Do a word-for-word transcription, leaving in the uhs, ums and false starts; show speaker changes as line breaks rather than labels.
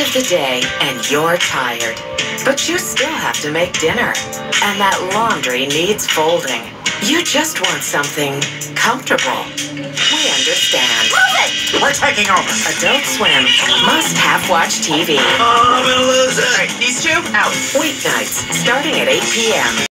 of the day and you're tired, but you still have to make dinner, and that laundry needs folding. You just want something comfortable. We understand.
Move it!
We're taking over.
Adult Swim must have watch T V.
Oh, I'm gonna lose it.
These two, out.
Weeknights starting at eight p m